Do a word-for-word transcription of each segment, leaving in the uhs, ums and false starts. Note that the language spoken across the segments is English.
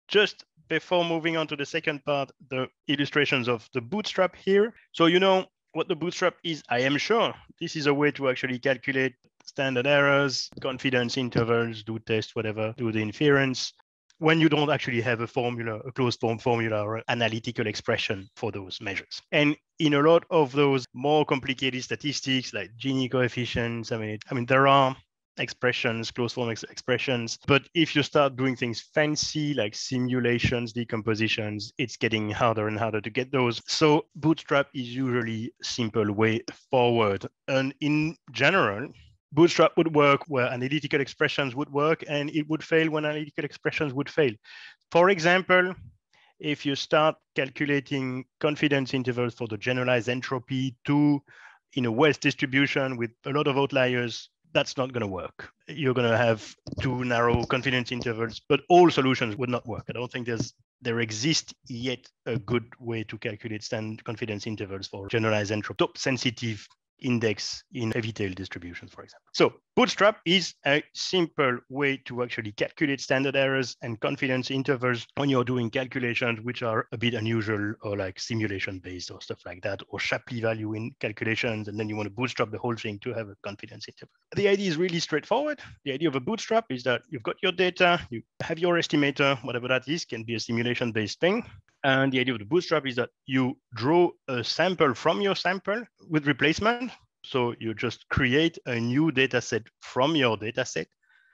just before moving on to the second part, the illustrations of the bootstrap here. So you know what the bootstrap is, I am sure. This is a way to actually calculate standard errors, confidence intervals, do test, whatever, do the inference, when you don't actually have a formula, a closed form formula or an analytical expression for those measures. And in a lot of those more complicated statistics like Gini coefficients, I mean, I mean, there are expressions, closed form ex expressions. But if you start doing things fancy like simulations, decompositions, it's getting harder and harder to get those. So Bootstrap is usually a simple way forward. And in general, Bootstrap would work where analytical expressions would work, and it would fail when analytical expressions would fail. For example, if you start calculating confidence intervals for the generalized entropy two in a Wells distribution with a lot of outliers, that's not going to work. You're going to have too narrow confidence intervals, but all solutions would not work. I don't think there's there exists yet a good way to calculate standard confidence intervals for generalized entropy, top sensitive index in heavy tail distributions, for example. So Bootstrap is a simple way to actually calculate standard errors and confidence intervals when you're doing calculations which are a bit unusual or like simulation based or stuff like that, or Shapley value in calculations, and then you want to bootstrap the whole thing to have a confidence interval. The idea is really straightforward. The idea of a bootstrap is that you've got your data, you have your estimator, whatever that is, can be a simulation based thing. And the idea of the bootstrap is that you draw a sample from your sample with replacement. So you just create a new data set from your data set,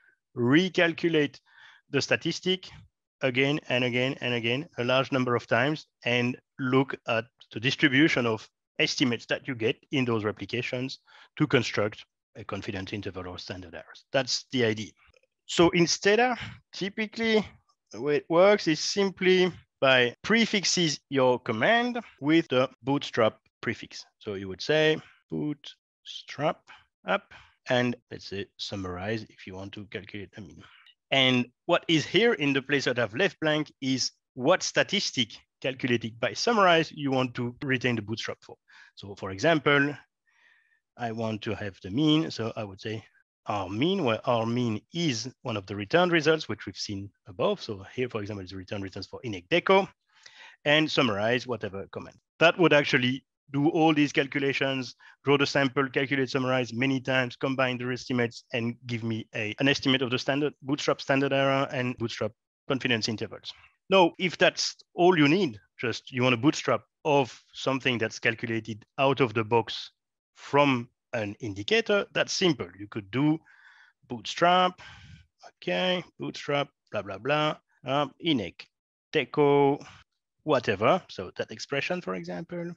recalculate the statistic again and again and again, a large number of times, and look at the distribution of estimates that you get in those replications to construct a confidence interval or standard errors. That's the idea. So in Stata, typically the way it works is simply by prefixes your command with the bootstrap prefix. So you would say bootstrap up, and let's say summarize if you want to calculate a mean. And what is here in the place that I've left blank is what statistic calculated by summarize you want to retain the bootstrap for. So for example, I want to have the mean. So I would say our mean, where our mean is one of the returned results, which we've seen above. So here, for example, is the return returns for INEC-DECO, and summarize whatever comment. That would actually do all these calculations, draw the sample, calculate, summarize many times, combine the estimates, and give me a, an estimate of the standard bootstrap standard error and bootstrap confidence intervals. Now, if that's all you need, just you want a bootstrap of something that's calculated out of the box from an indicator, that's simple. You could do bootstrap, okay, bootstrap, blah, blah, blah, um, INEC-DECO, whatever. So that expression, for example.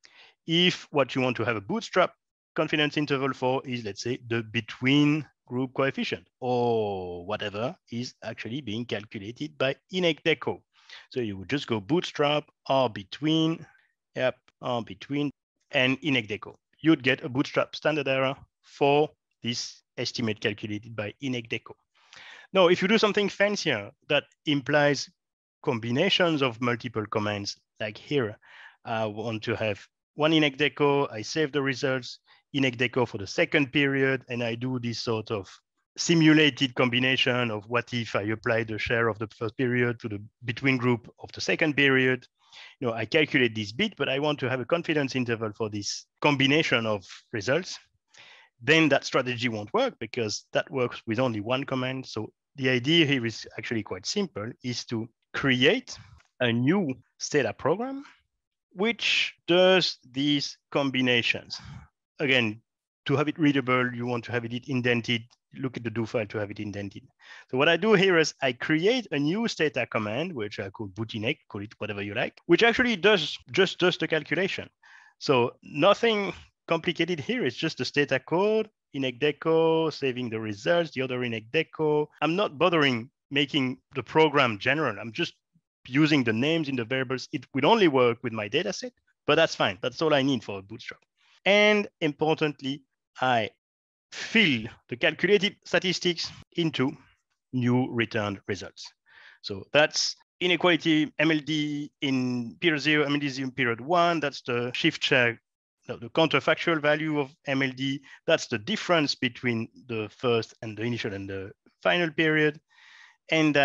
If what you want to have a bootstrap confidence interval for is, let's say, the between group coefficient or whatever is actually being calculated by INEC-DECO. So you would just go bootstrap R between, yep, R between, and INEC-DECO. You'd get a bootstrap standard error for this estimate calculated by INEC-DECO. Now, if you do something fancier that implies combinations of multiple commands, like here, I want to have one INEC-DECO, I save the results, INEC-DECO for the second period, and I do this sort of simulated combination of what if I apply the share of the first period to the between group of the second period. You know, I calculate this bit, but I want to have a confidence interval for this combination of results. Then that strategy won't work because that works with only one command. So the idea here is actually quite simple, is to create a new Stata program which does these combinations. Again, to have it readable, you want to have it indented. Look at the do file to have it indented. So what I do here is I create a new Stata command, which I call bootinec, call it whatever you like, which actually does just does the calculation. So nothing complicated here. It's just the Stata code, INEC-DECO, saving the results, the other INEC-DECO. I'm not bothering making the program general. I'm just using the names in the variables. It would only work with my data set, but that's fine. That's all I need for a bootstrap. And importantly, I fill the calculated statistics into new returned results. So that's inequality M L D in period zero, M L D zero in period one. That's the shift share, no, the counterfactual value of M L D. That's the difference between the first and the initial and the final period. And that's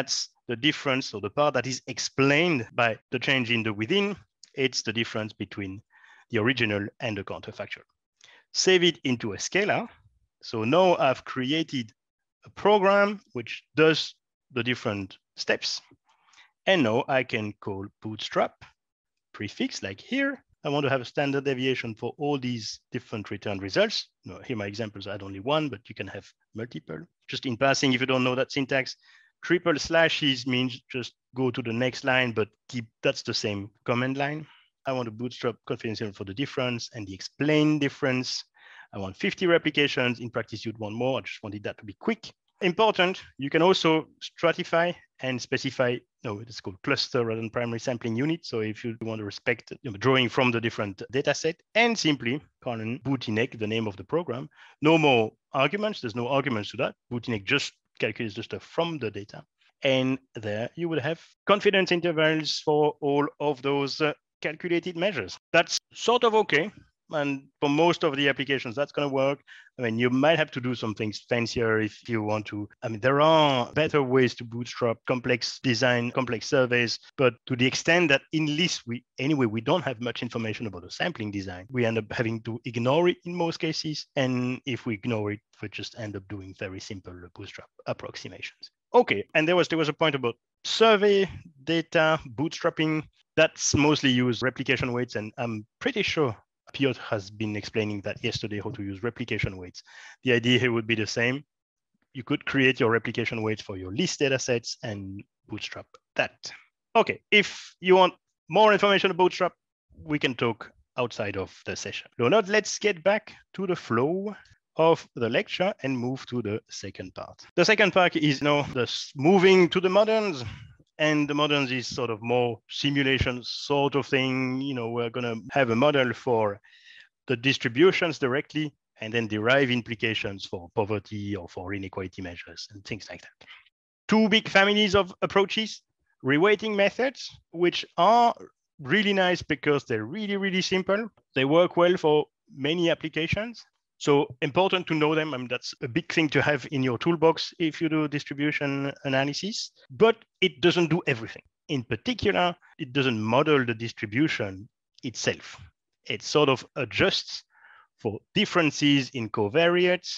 the difference, or the part that is explained by the change in the within, it's the difference between the original and the counterfactual. Save it into a scalar. So now I've created a program which does the different steps. And now I can call bootstrap prefix, like here. I want to have a standard deviation for all these different return results. No, here my examples add only one, but you can have multiple. Just in passing, if you don't know that syntax, triple slashes means just go to the next line, but keep, that's the same command line. I want to bootstrap confidential for the difference and the explain difference. I want fifty replications. In practice, you'd want more. I just wanted that to be quick. Important, you can also stratify and specify, no, it's called cluster rather than primary sampling unit. So if you want to respect, you know, drawing from the different data set, and simply colon bootinec, the name of the program, no more arguments. There's no arguments to that. Bootinec just calculates the stuff from the data. And there you will have confidence intervals for all of those uh, calculated measures. That's sort of okay. And for most of the applications, that's going to work. I mean, you might have to do some things fancier if you want to. I mean, there are better ways to bootstrap complex design, complex surveys, but to the extent that in LIST, we anyway, we don't have much information about the sampling design. We end up having to ignore it in most cases. And if we ignore it, we just end up doing very simple bootstrap approximations. Okay, and there was there was a point about survey data, bootstrapping. That's mostly used replication weights, and I'm pretty sure Piotr has been explaining that yesterday, how to use replication weights. The idea here would be the same. You could create your replication weights for your LIST data sets and bootstrap that. Okay, if you want more information about bootstrap, we can talk outside of the session. So now let's get back to the flow of the lecture and move to the second part. The second part is now the moving to the moderns. And the moderns is sort of more simulation sort of thing. You know, we're going to have a model for the distributions directly and then derive implications for poverty or for inequality measures and things like that. Two big families of approaches, reweighting methods, which are really nice because they're really, really simple. They work well for many applications. So important to know them. I mean, that's a big thing to have in your toolbox if you do distribution analysis, but it doesn't do everything. In particular, it doesn't model the distribution itself. It sort of adjusts for differences in covariates.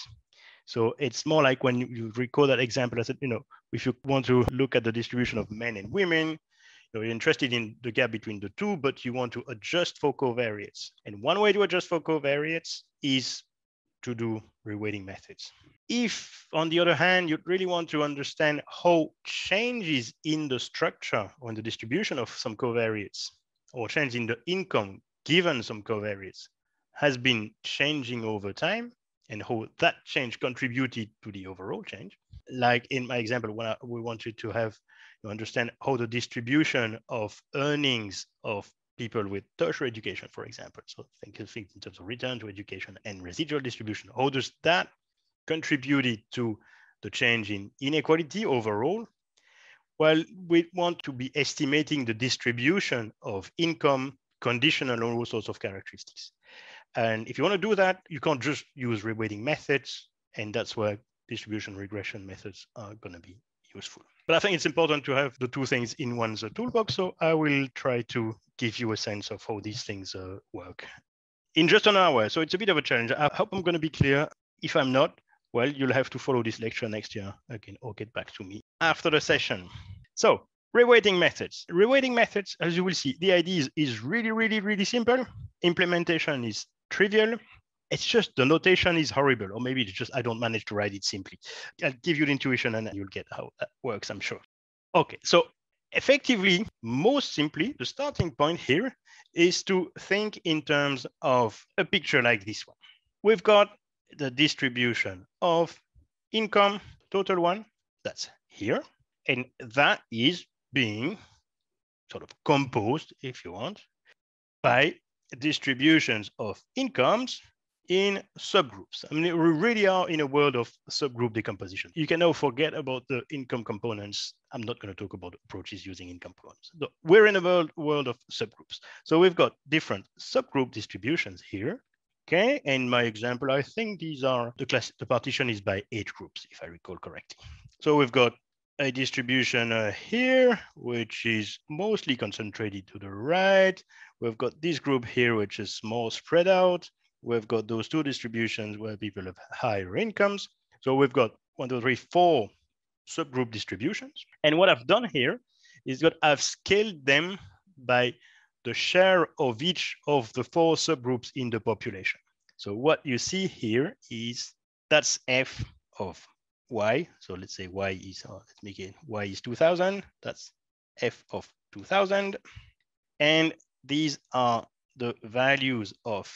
So it's more like when you recall that example, I said, you know, if you want to look at the distribution of men and women, you know, you're interested in the gap between the two, but you want to adjust for covariates. And one way to adjust for covariates is to do reweighting methods. If, on the other hand, you really want to understand how changes in the structure or in the distribution of some covariates or change in the income given some covariates has been changing over time and how that change contributed to the overall change. Like in my example, when I, we wanted to have to understand how the distribution of earnings of people with tertiary education, for example. So think, think in terms of return to education and residual distribution. How does that contribute to the change in inequality overall? Well, we want to be estimating the distribution of income conditional on all sorts of characteristics. And if you want to do that, you can't just use reweighting methods. And that's where distribution regression methods are going to be useful. But I think it's important to have the two things in one's toolbox. So I will try to give you a sense of how these things uh, work in just an hour. So it's a bit of a challenge. I hope I'm going to be clear. If I'm not, well, you'll have to follow this lecture next year again, or get back to me after the session. So reweighting methods. Reweighting methods, as you will see, the idea is, is really, really, really simple. Implementation is trivial. It's just the notation is horrible, or maybe it's just I don't manage to write it simply. I'll give you the intuition and you'll get how that works, I'm sure. Okay, so effectively, most simply, the starting point here is to think in terms of a picture like this one. We've got the distribution of income, total one, that's here. And that is being sort of composed, if you want, by distributions of incomes in subgroups. I mean, we really are in a world of subgroup decomposition. You can now forget about the income components. I'm not going to talk about approaches using income components. No, we're in a world, world of subgroups. So we've got different subgroup distributions here. Okay, and my example, I think these are the class, the partition is by age groups, if I recall correctly. So we've got a distribution uh, here, which is mostly concentrated to the right. We've got this group here, which is more spread out. We've got those two distributions where people have higher incomes. So we've got one, two, three, four subgroup distributions. And what I've done here is that I've scaled them by the share of each of the four subgroups in the population. So what you see here is that's F of Y. So let's say Y is, oh, let's make it, Y is two thousand. That's F of two thousand. And these are the values of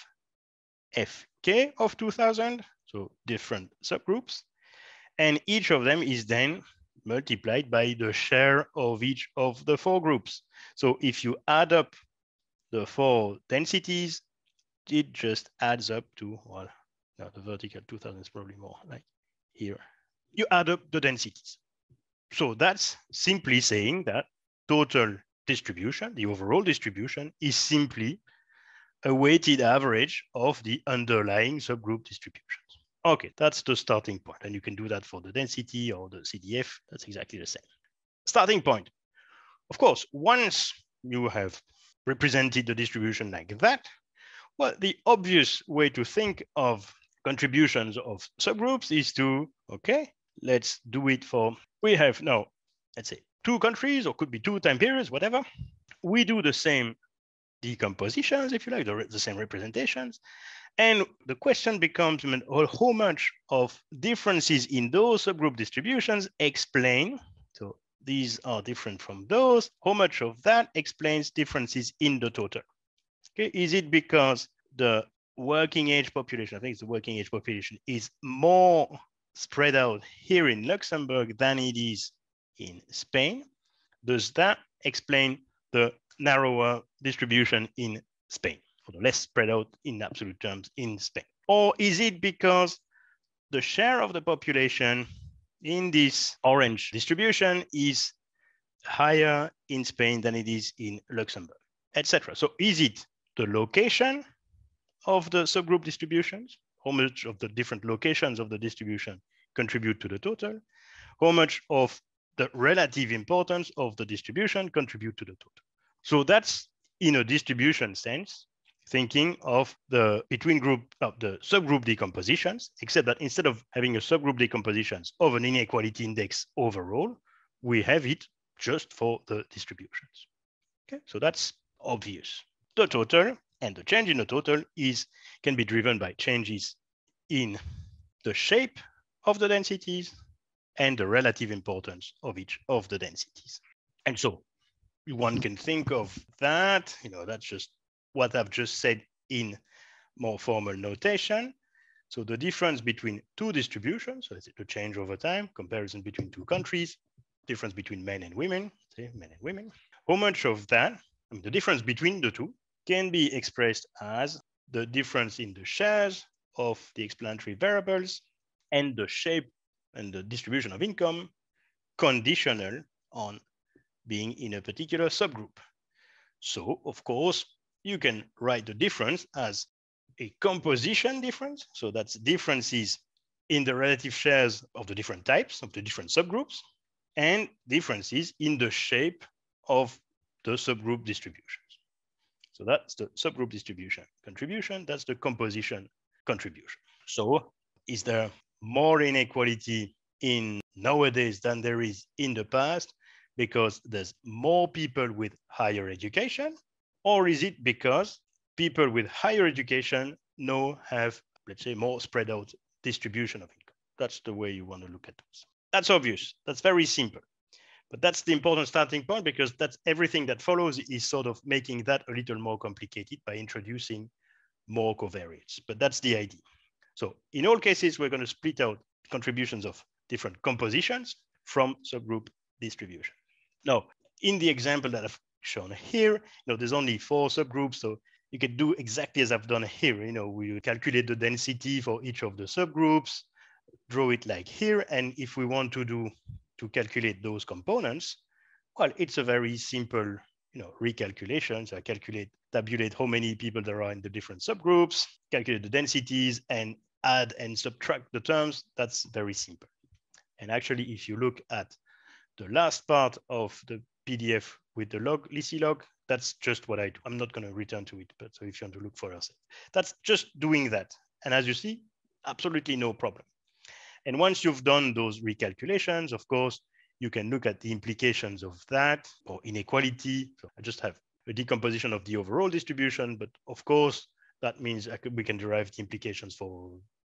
F K of two thousand, so different subgroups. And each of them is then multiplied by the share of each of the four groups. So if you add up the four densities, it just adds up to, well, now the vertical two thousand is probably more like here. You add up the densities. So that's simply saying that total distribution, the overall distribution, is simply a weighted average of the underlying subgroup distributions. Okay, that's the starting point. And you can do that for the density or the C D F. That's exactly the same. Starting point. Of course, once you have represented the distribution like that, well, the obvious way to think of contributions of subgroups is to, okay, let's do it for, we have now, let's say two countries, or could be two time periods, whatever. We do the same decompositions, if you like, the, the same representations. And the question becomes, I mean, how much of differences in those subgroup distributions explain, so these are different from those, how much of that explains differences in the total? Okay, is it because the working age population, I think it's the working age population, is more spread out here in Luxembourg than it is in Spain? Does that explain the narrower distribution in Spain, or the less spread out in absolute terms in Spain? Or is it because the share of the population in this orange distribution is higher in Spain than it is in Luxembourg, et cetera? So is it the location of the subgroup distributions? How much of the different locations of the distribution contribute to the total? How much of the relative importance of the distribution contribute to the total? So that's, in a distribution sense, thinking of the between group of the subgroup decompositions, except that instead of having a subgroup decompositions of an inequality index overall, we have it just for the distributions. Okay, so that's obvious. The total and the change in the total is can be driven by changes in the shape of the densities and the relative importance of each of the densities. And so one can think of that, you know, that's just what I've just said in more formal notation. So the difference between two distributions, so the change over time, comparison between two countries, difference between men and women, say men and women, how much of that, I mean, the difference between the two can be expressed as the difference in the shares of the explanatory variables and the shape and the distribution of income conditional on being in a particular subgroup. So, of course, you can write the difference as a composition difference. So that's differences in the relative shares of the different types of the different subgroups and differences in the shape of the subgroup distributions. So that's the subgroup distribution contribution. That's the composition contribution. So is there more inequality in nowadays than there is in the past because there's more people with higher education? Or is it because people with higher education now have, let's say, more spread out distribution of income? That's the way you want to look at this. That's obvious. That's very simple. But that's the important starting point, because that's everything that follows is sort of making that a little more complicated by introducing more covariates. But that's the idea. So in all cases, we're going to split out contributions of different compositions from subgroup distribution. Now, in the example that I've shown here, you know, there's only four subgroups, so you can do exactly as I've done here. You know, we calculate the density for each of the subgroups, draw it like here, and if we want to do to calculate those components, well, it's a very simple, you know, recalculation. So I calculate, tabulate how many people there are in the different subgroups, calculate the densities, and add and subtract the terms. That's very simple. And actually, if you look at the last part of the P D F with the log, Lissi log, that's just what I do. I'm not going to return to it, but so if you want to look for yourself, that's just doing that. And as you see, absolutely no problem. And once you've done those recalculations, of course, you can look at the implications of that or inequality. So I just have a decomposition of the overall distribution, but of course, that means I could, we can derive the implications for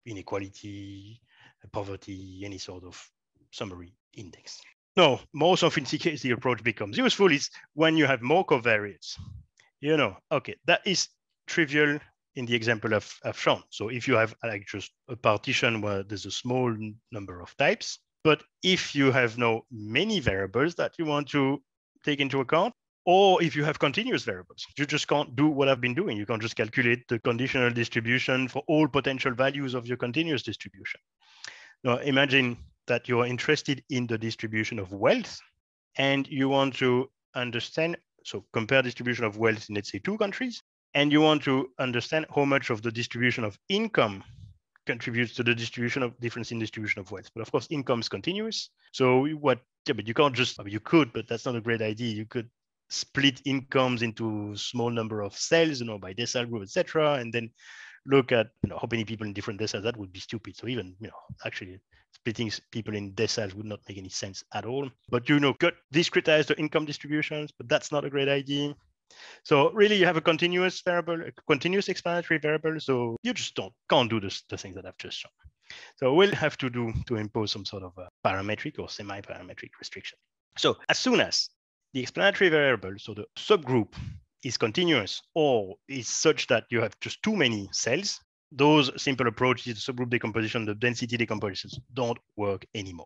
inequality, poverty, any sort of summary index. No, more sophisticated the approach becomes useful is when you have more covariates. You know, okay, that is trivial in the example I've, I've shown. So if you have like just a partition where there's a small number of types, but if you have now many variables that you want to take into account, or if you have continuous variables, you just can't do what I've been doing. You can't just calculate the conditional distribution for all potential values of your continuous distribution. Now imagine that you are interested in the distribution of wealth and you want to understand, so compare distribution of wealth in, let's say, two countries, and you want to understand how much of the distribution of income contributes to the distribution of difference in distribution of wealth. But of course, income is continuous. So what, yeah, but you can't just, I mean, you could, but that's not a great idea. You could split incomes into small number of cells, you know, by decile group, et cetera, and then look at, you know, how many people in different deciles. That would be stupid. So even, you know, actually splitting people in deciles would not make any sense at all. But, you know, could discretize the income distributions, but that's not a great idea. So really you have a continuous variable, a continuous explanatory variable. So you just don't, can't do this, the things that I've just shown. So we'll have to do to impose some sort of a parametric or semi-parametric restriction. So as soon as the explanatory variable, so the subgroup is continuous or is such that you have just too many cells, those simple approaches, the subgroup decomposition, the density decompositions don't work anymore.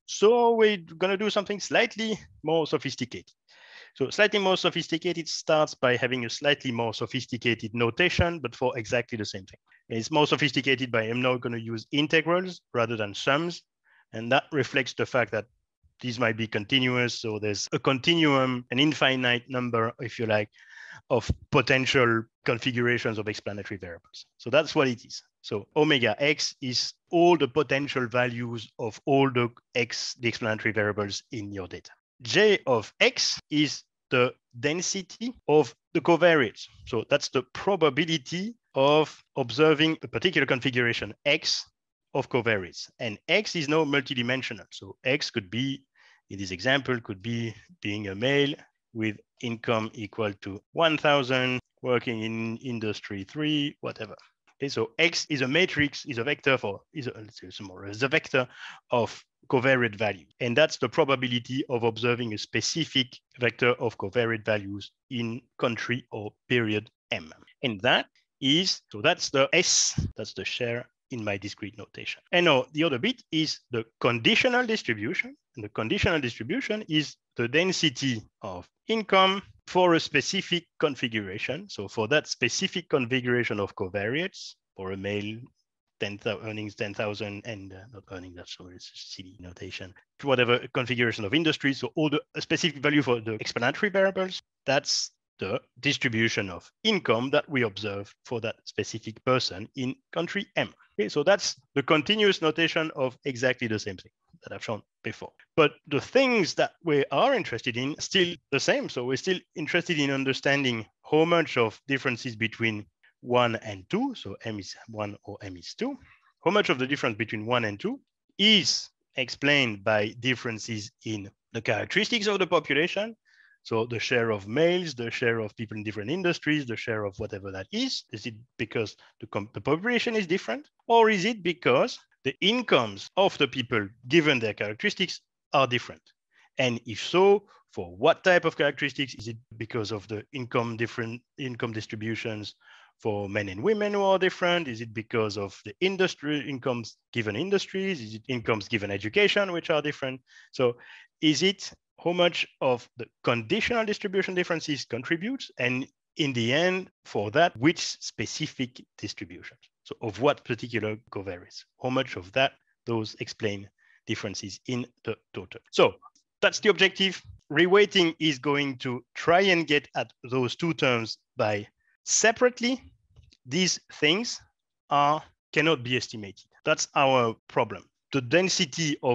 So we're going to do something slightly more sophisticated. So slightly more sophisticated starts by having a slightly more sophisticated notation, but for exactly the same thing. It's more sophisticated by I'm now going to use integrals rather than sums. And that reflects the fact that these might be continuous. So there's a continuum, an infinite number, if you like, of potential configurations of explanatory variables. So that's what it is. So omega x is all the potential values of all the x, the explanatory variables in your data. J of x is the density of the covariates. So that's the probability of observing a particular configuration x of covariates. And x is now multidimensional. So x could be, in this example, could be being a male with income equal to one thousand, working in industry three, whatever. Okay, so x is a matrix, is a vector for, is a, let's say some more, is a vector of covariate value. And that's the probability of observing a specific vector of covariate values in country or period M. And that is, so that's the S, that's the share in my discrete notation. And now the other bit is the conditional distribution. And the conditional distribution is the density of income for a specific configuration. So for that specific configuration of covariates, for a male, ten, earnings ten thousand and uh, not earning, that's so it's silly notation, whatever configuration of industry. So all the a specific value for the explanatory variables, that's the distribution of income that we observe for that specific person in country M. Okay, so that's the continuous notation of exactly the same thing that I've shown before. But the things that we are interested in are still the same. So we're still interested in understanding how much of differences between one and two, so M is one or M is two, how much of the difference between one and two is explained by differences in the characteristics of the population. So the share of males, the share of people in different industries, the share of whatever that is. Is it because the, the population is different? Or is it because the incomes of the people, given their characteristics, are different? And if so, for what type of characteristics? Is it because of the income different income distributions for men and women who are different? Is it because of the industry incomes given industries? Is it incomes given education, which are different? So is it how much of the conditional distribution differences contributes? And in the end, for that, which specific distributions? So of what particular covariates? How much of that, those explain differences in the total. So that's the objective. Reweighting is going to try and get at those two terms by separately. These things are cannot be estimated. That's our problem. The density of a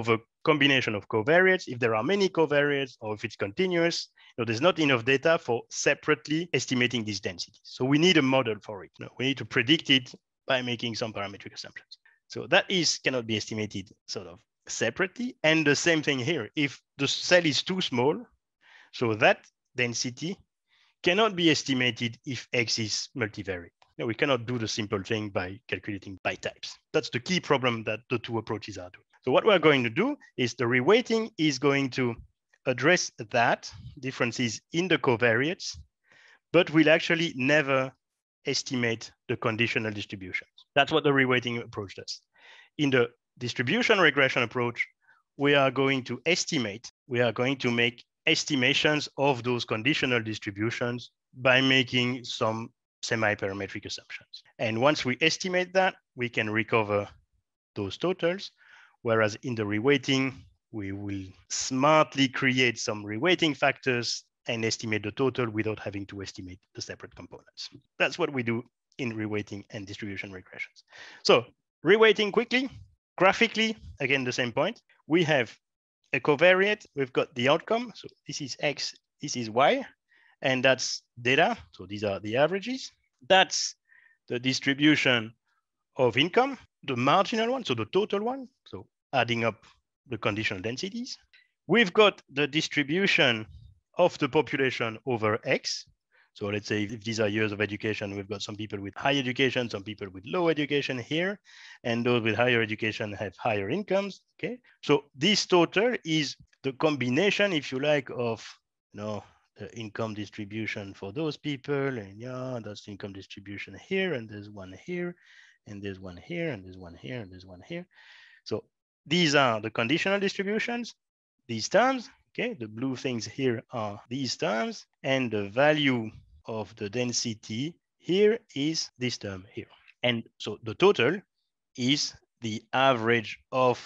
combination of covariates. If there are many covariates or if it's continuous, you know, there's not enough data for separately estimating these densities. So we need a model for it. You know, we need to predict it by making some parametric assumptions. So that is cannot be estimated sort of separately. And the same thing here. If the cell is too small, so that density cannot be estimated if X is multivariate. No, we cannot do the simple thing by calculating by types. That's the key problem that the two approaches are doing. So what we're going to do is the reweighting is going to address that differences in the covariates, but will actually never estimate the conditional distributions. That's what the reweighting approach does. In the distribution regression approach, we are going to estimate, we are going to make estimations of those conditional distributions by making some semi-parametric assumptions. And once we estimate that, we can recover those totals. Whereas in the reweighting, we will smartly create some reweighting factors and estimate the total without having to estimate the separate components. That's what we do in reweighting and distribution regressions. So reweighting quickly, graphically, again, the same point. We have a covariate, we've got the outcome. So this is X, this is Y. And that's data. So these are the averages. That's the distribution of income, the marginal one, so the total one. So adding up the conditional densities. We've got the distribution of the population over X. So let's say if these are years of education, we've got some people with high education, some people with low education here, and those with higher education have higher incomes. Okay. So this total is the combination, if you like, of you know, the income distribution for those people, and yeah, that's the income distribution here, and there's one here, and there's one here, and there's one here, and there's one here. So these are the conditional distributions, these terms, okay? The blue things here are these terms, and the value of the density here is this term here. And so the total is the average of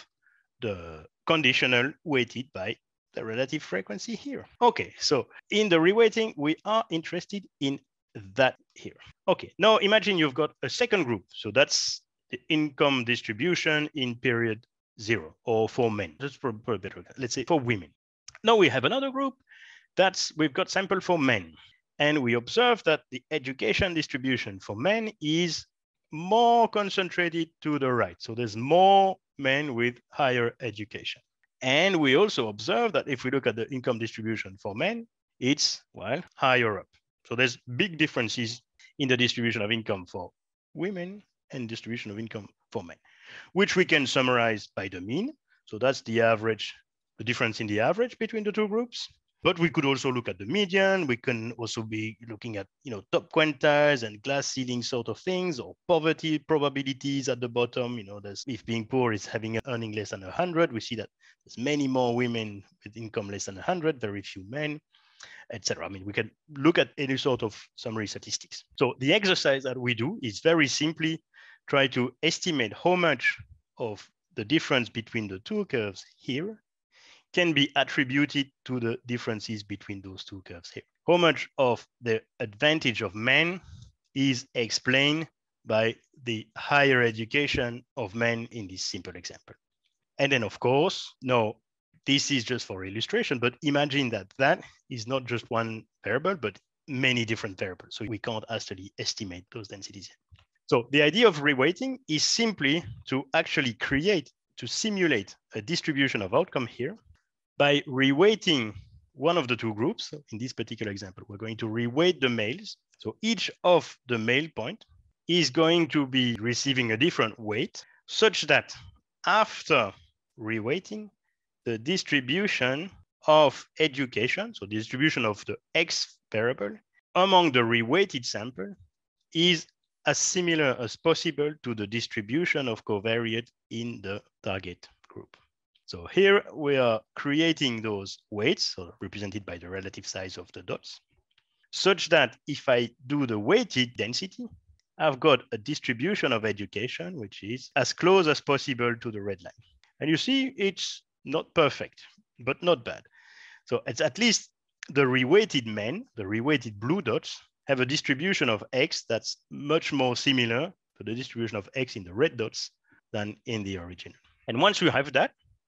the conditional weighted by the relative frequency here. Okay, so in the reweighting, we are interested in that here. Okay, now imagine you've got a second group. So that's the income distribution in period zero, or for men. That's for, for a better, let's say for women. Now we have another group that's, we've got sample for men. And we observe that the education distribution for men is more concentrated to the right. So there's more men with higher education. And we also observe that if we look at the income distribution for men, it's, well, higher up. So there's big differences in the distribution of income for women and distribution of income for men, which we can summarize by the mean. So that's the average, the difference in the average between the two groups. But we could also look at the median. We can also be looking at, you know, top quantiles and glass ceiling sort of things, or poverty probabilities at the bottom. You know, there's, if being poor is having an earning less than one hundred, we see that there's many more women with income less than one hundred, very few men, et cetera. I mean, we can look at any sort of summary statistics. So the exercise that we do is very simply try to estimate how much of the difference between the two curves here can be attributed to the differences between those two curves here. How much of the advantage of men is explained by the higher education of men in this simple example. And then of course, no, this is just for illustration, but imagine that that is not just one variable, but many different variables. So we can't actually estimate those densities. So the idea of reweighting is simply to actually create, to simulate a distribution of outcome here by reweighting one of the two groups. So in this particular example, we're going to reweight the males. So each of the male point is going to be receiving a different weight, such that after reweighting, the distribution of education, so the distribution of the X variable among the reweighted sample, is as similar as possible to the distribution of covariate in the target group. So here we are creating those weights, so represented by the relative size of the dots, such that if I do the weighted density, I've got a distribution of education, which is as close as possible to the red line. And you see, it's not perfect, but not bad. So it's at least the reweighted men, the reweighted blue dots, have a distribution of X that's much more similar to the distribution of X in the red dots than in the original. And once you have that,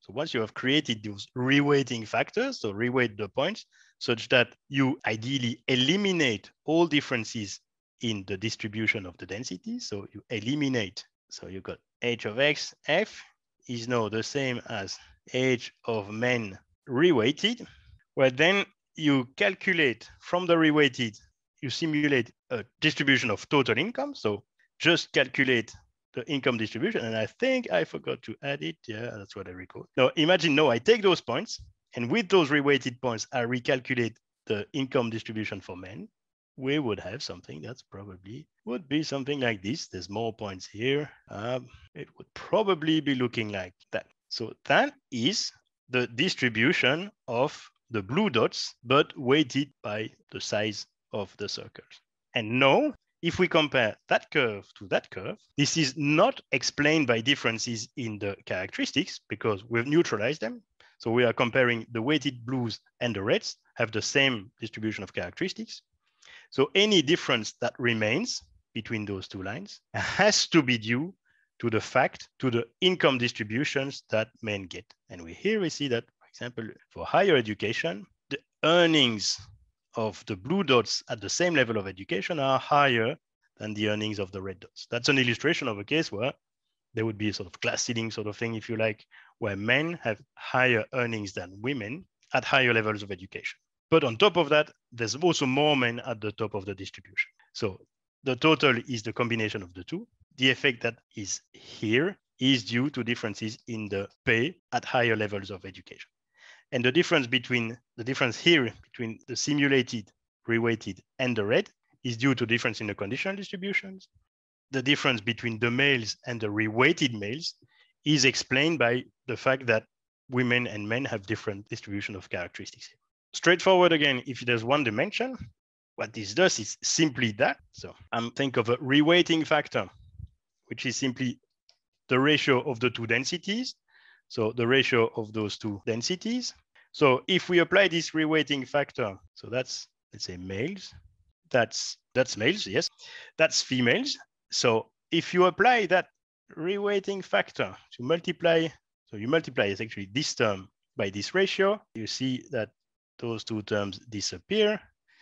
So once you have created those reweighting factors, so reweight the points such that you ideally eliminate all differences in the distribution of the density. So you eliminate, so you got h of x, f is now the same as h of men reweighted, where then you calculate from the reweighted, you simulate a distribution of total income. So just calculate the income distribution. And I think I forgot to add it. Yeah, that's what I recall. Now imagine now I take those points, and with those reweighted points, I recalculate the income distribution for men. We would have something that's probably would be something like this. There's more points here. Um, it would probably be looking like that. So that is the distribution of the blue dots, but weighted by the size of the circles. And now, if we compare that curve to that curve, this is not explained by differences in the characteristics because we've neutralized them. So we are comparing the weighted blues and the reds have the same distribution of characteristics. So any difference that remains between those two lines has to be due to the fact, to the income distributions that men get. And we here we see that, for example, for higher education, the earnings of the blue dots at the same level of education are higher than the earnings of the red dots. That's an illustration of a case where there would be a sort of class ceiling sort of thing, if you like, where men have higher earnings than women at higher levels of education. But on top of that, there's also more men at the top of the distribution. So the total is the combination of the two. The effect that is here is due to differences in the pay at higher levels of education. And the difference between the difference here between the simulated, reweighted, and the red is due to difference in the conditional distributions. The difference between the males and the reweighted males is explained by the fact that women and men have different distribution of characteristics. Straightforward again, if there's one dimension, what this does is simply that. So I'm think of a reweighting factor, which is simply the ratio of the two densities. So the ratio of those two densities. So if we apply this reweighting factor, so that's, let's say males, that's, that's males, yes, that's females. So if you apply that reweighting factor to multiply, so you multiply is actually this term by this ratio, you see that those two terms disappear.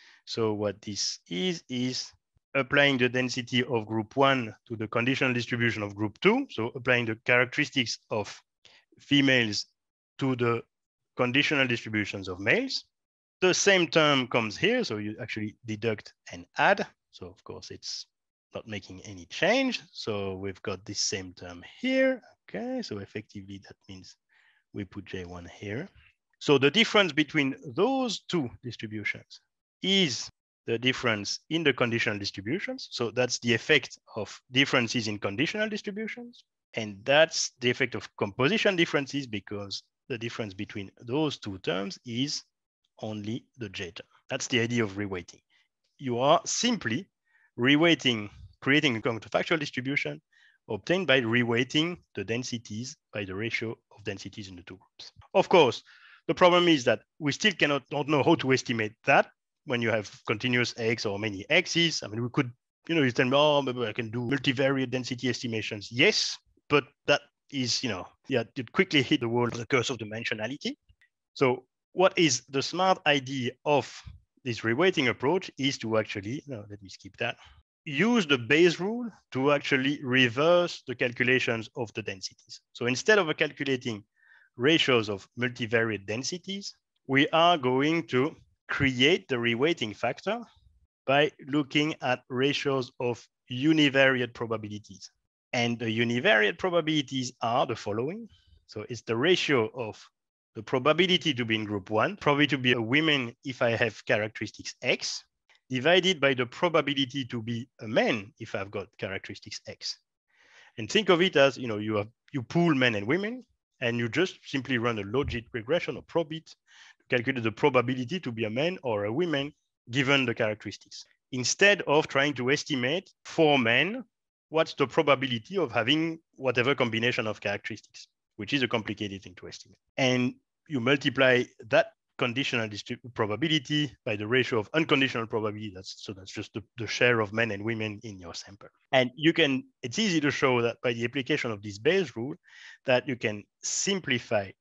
So what this is, is applying the density of group one to the conditional distribution of group two. So applying the characteristics of females to the conditional distributions of males. The same term comes here. So you actually deduct and add. So of course it's not making any change. So we've got this same term here. Okay, so effectively that means we put J one here. So the difference between those two distributions is the difference in the conditional distributions. So that's the effect of differences in conditional distributions. And that's the effect of composition differences because the difference between those two terms is only the J term. That's the idea of reweighting. You are simply reweighting, creating a counterfactual distribution obtained by reweighting the densities by the ratio of densities in the two groups. Of course, the problem is that we still cannot don't know how to estimate that when you have continuous x or many x's. I mean, we could, you know, you tell me, oh, maybe I can do multivariate density estimations. Yes, but that is, you know, yeah, it quickly hit the wall of the curse of dimensionality. So what is the smart idea of this reweighting approach is to actually, no, let me skip that, use the Bayes rule to actually reverse the calculations of the densities. So instead of calculating ratios of multivariate densities, we are going to create the reweighting factor by looking at ratios of univariate probabilities. And the univariate probabilities are the following. So it's the ratio of the probability to be in group one, probably to be a woman if I have characteristics X, divided by the probability to be a man if I've got characteristics X. And think of it as, you know, you have you pool men and women, and you just simply run a logit regression or probit to calculate the probability to be a man or a woman given the characteristics. Instead of trying to estimate for men, what's the probability of having whatever combination of characteristics, which is a complicated thing to estimate. And you multiply that conditional probability by the ratio of unconditional probability. That's, so that's just the, the share of men and women in your sample. And you can, it's easy to show that by the application of this Bayes rule, that you can simplify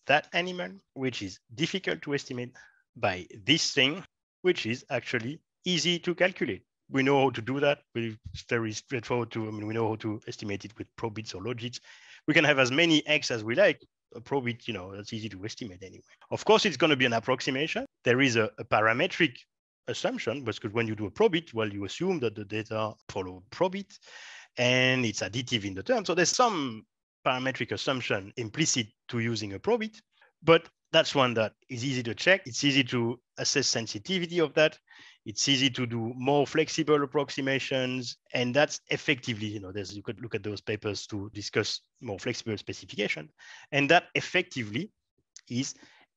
that animal, which is difficult to estimate, by this thing, which is actually easy to calculate. We know how to do that. It's very straightforward to, I mean, we know how to estimate it with probits or logits. We can have as many X as we like. A probit, you know, that's easy to estimate anyway. Of course, it's going to be an approximation. There is a, a parametric assumption, because when you do a probit, well, you assume that the data follow probit, and it's additive in the term. So there's some parametric assumption implicit to using a probit, but that's one that is easy to check. It's easy to assess sensitivity of that. It's easy to do more flexible approximations. And that's effectively, you know, there's, you could look at those papers to discuss more flexible specification. And that effectively is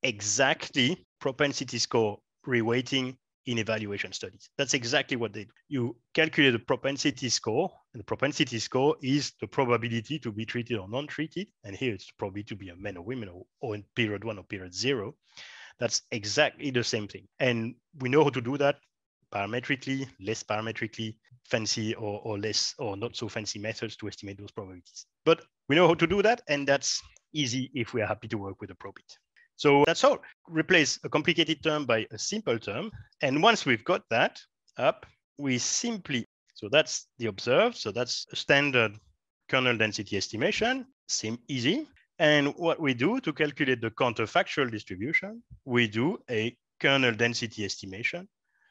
exactly propensity score reweighting in evaluation studies. That's exactly what they do. You calculate the propensity score, and the propensity score is the probability to be treated or non-treated. And here it's probably to be a man or women, or, or in period one or period zero. That's exactly the same thing. And we know how to do that parametrically, less parametrically, fancy or, or less or not so fancy methods to estimate those probabilities. But we know how to do that, and that's easy if we are happy to work with a probit. So that's all. Replace a complicated term by a simple term. And once we've got that up, we simply, so that's the observed. So that's a standard kernel density estimation, same easy. And what we do to calculate the counterfactual distribution, we do a kernel density estimation,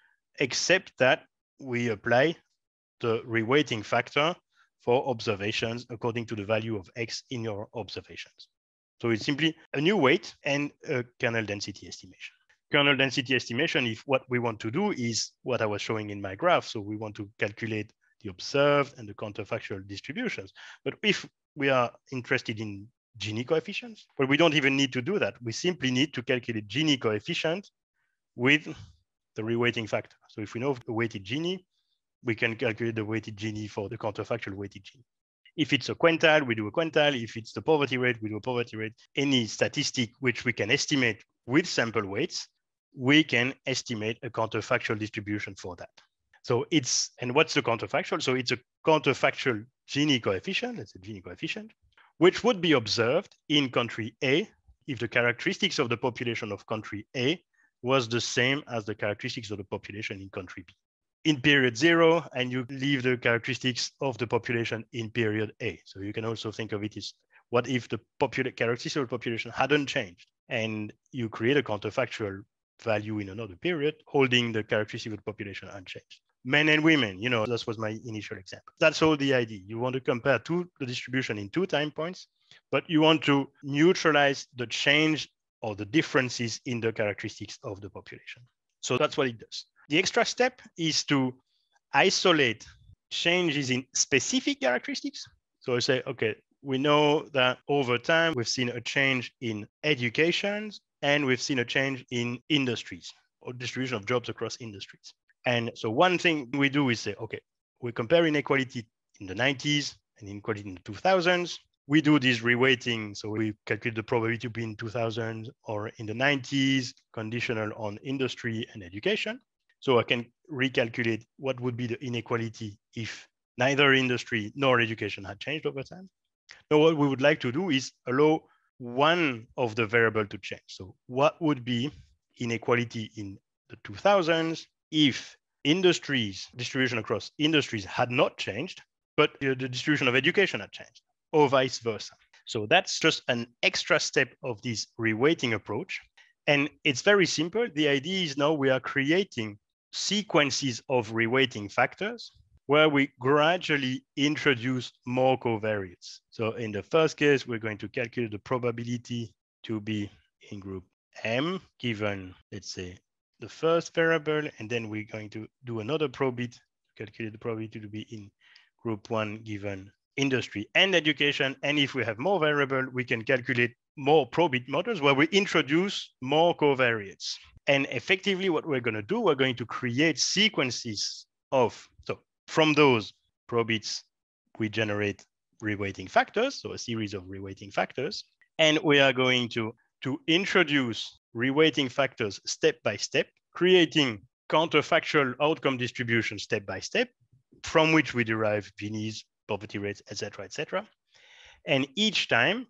except that we apply the reweighting factor for observations according to the value of X in your observations. So it's simply a new weight and a kernel density estimation. Kernel density estimation, if what we want to do is what I was showing in my graph. So we want to calculate the observed and the counterfactual distributions. But if we are interested in Gini coefficients, well, we don't even need to do that. We simply need to calculate Gini coefficient with the reweighting factor. So if we know the weighted Gini, we can calculate the weighted Gini for the counterfactual weighted Gini. If it's a quantile, we do a quantile. If it's the poverty rate, we do a poverty rate. Any statistic which we can estimate with sample weights, we can estimate a counterfactual distribution for that. So it's, and what's the counterfactual? So it's a counterfactual Gini coefficient, it's a Gini coefficient, which would be observed in country A if the characteristics of the population of country A was the same as the characteristics of the population in country B. In period zero, and you leave the characteristics of the population in period A. So you can also think of it as, what if the popula- characteristics of the population hadn't changed, and you create a counterfactual value in another period, holding the characteristics of the population unchanged. Men and women, you know, that was my initial example. That's all the idea. You want to compare two, the distribution in two time points, but you want to neutralize the change or the differences in the characteristics of the population. So that's what it does. The extra step is to isolate changes in specific characteristics. So I say, okay, we know that over time, we've seen a change in education and we've seen a change in industries or distribution of jobs across industries. And so one thing we do is say, okay, we compare inequality in the nineties and inequality in the two thousands. We do this reweighting. So we calculate the probability to be in two thousand or in the nineties, conditional on industry and education. So I can recalculate what would be the inequality if neither industry nor education had changed over time. Now, what we would like to do is allow one of the variables to change. So what would be inequality in the two thousands if industries, distribution across industries had not changed, but the distribution of education had changed, or vice versa. So that's just an extra step of this reweighting approach. And it's very simple. The idea is now we are creating sequences of reweighting factors where we gradually introduce more covariates. So in the first case, we're going to calculate the probability to be in group M, given, let's say, the first variable, and then we're going to do another probit to calculate the probability to be in group one, given industry and education. And if we have more variable, we can calculate more probit models where we introduce more covariates. And effectively, what we're going to do, we're going to create sequences of, so from those probits, we generate reweighting factors, so a series of reweighting factors. And we are going to, to introduce reweighting factors step by step, creating counterfactual outcome distribution step by step, from which we derive Gini's, poverty rates, et cetera, et cetera. And each time,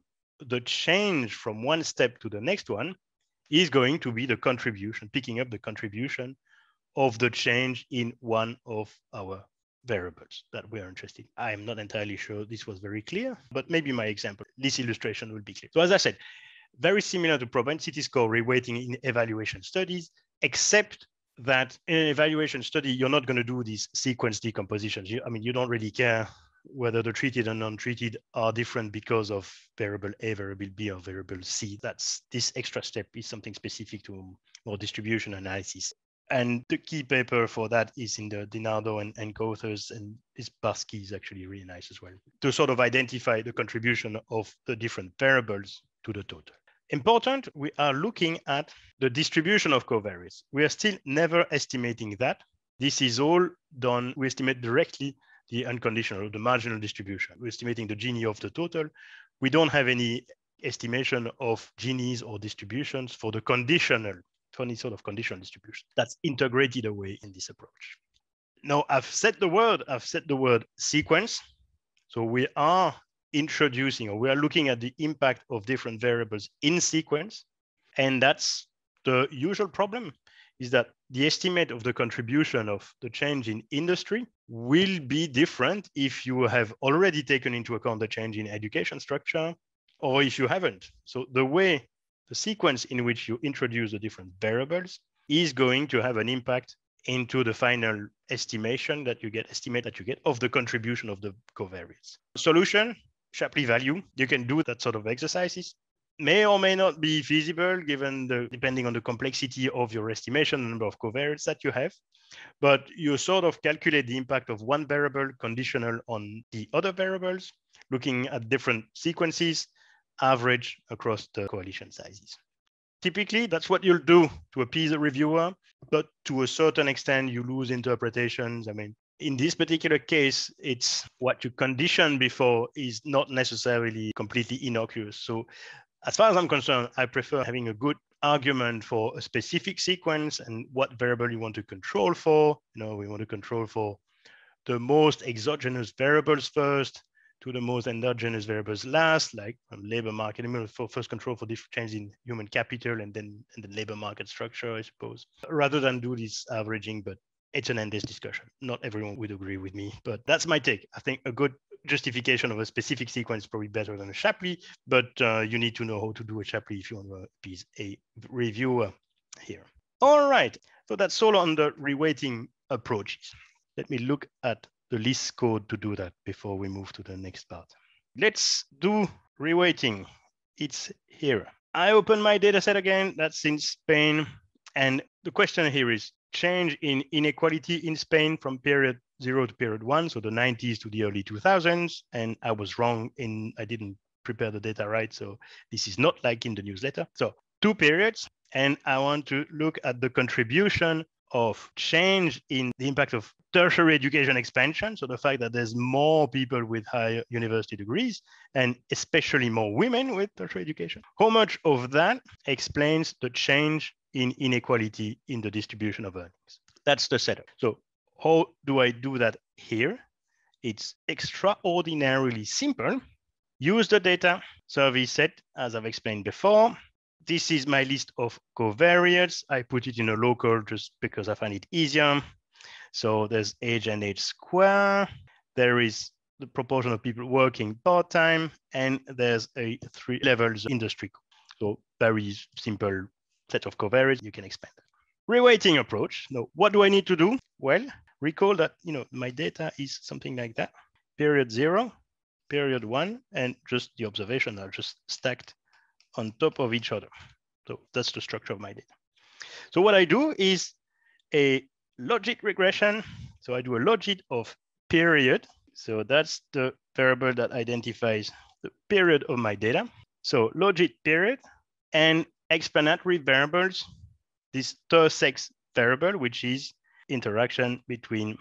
the change from one step to the next one is going to be the contribution, picking up the contribution of the change in one of our variables that we are interested in. I am not entirely sure this was very clear, but maybe my example, this illustration will be clear. So as I said, very similar to propensity score reweighting in evaluation studies, except that in an evaluation study, you're not going to do these sequence decompositions. You, I mean, you don't really care whether the treated and non-treated are different because of variable A, variable B, or variable C. That's this extra step is something specific to more distribution analysis. And the key paper for that is in the DiNardo and, and co-authors, and this Barsky is actually really nice as well, to sort of identify the contribution of the different variables to the total. Important, we are looking at the distribution of covariates. We are still never estimating that. This is all done, we estimate directly the unconditional, the marginal distribution. We're estimating the Gini of the total. We don't have any estimation of Ginis or distributions for the conditional, for any sort of conditional distribution. That's integrated away in this approach. Now, I've said the word, I've said the word sequence. So we are introducing, or we are looking at the impact of different variables in sequence. And that's the usual problem, is that the estimate of the contribution of the change in industry will be different if you have already taken into account the change in education structure, or if you haven't. So the way, the sequence in which you introduce the different variables is going to have an impact into the final estimation that you get, estimate that you get of the contribution of the covariates. Solution, Shapley value, you can do that sort of exercises. May or may not be feasible given the, depending on the complexity of your estimation, the number of covariates that you have, but you sort of calculate the impact of one variable conditional on the other variables, looking at different sequences, average across the coalition sizes. Typically, that's what you'll do to appease a reviewer, but to a certain extent, you lose interpretations. I mean, in this particular case, it's what you conditioned before is not necessarily completely innocuous. So as far as I'm concerned, I prefer having a good argument for a specific sequence and what variable you want to control for. You know, we want to control for the most exogenous variables first to the most endogenous variables last, like um, labor market, I mean, for first control for different changes in human capital and then and the labor market structure, I suppose, rather than do this averaging, but it's an endless discussion. Not everyone would agree with me, but that's my take. I think a good justification of a specific sequence is probably better than a Shapley, but uh, you need to know how to do a Shapley if you want to be a reviewer here. All right, so that's all on the reweighting approaches. Let me look at the list code to do that before we move to the next part. Let's do reweighting. It's here. I open my data set again, that's in Spain. And the question here is change in inequality in Spain from period zero to period one, so the nineties to the early two thousands. And I was wrong in, I didn't prepare the data right. So this is not like in the newsletter. So two periods. And I want to look at the contribution of change in the impact of tertiary education expansion. So the fact that there's more people with higher university degrees and especially more women with tertiary education. How much of that explains the change in inequality in the distribution of earnings? That's the setup. So how do I do that here? It's extraordinarily simple. Use the data survey set, as I've explained before. This is my list of covariates. I put it in a local just because I find it easier. So there's age and age square. There is the proportion of people working part-time, and there's a three levels industry. So very simple set of covariates. You can expand that. Reweighting approach. Now, what do I need to do? Well, recall that, you know, my data is something like that. Period zero, period one, and just the observation are just stacked on top of each other. So that's the structure of my data. So what I do is a logit regression. So I do a logit of period. So that's the variable that identifies the period of my data. So logit period and explanatory variables, this tersex variable, which is interaction between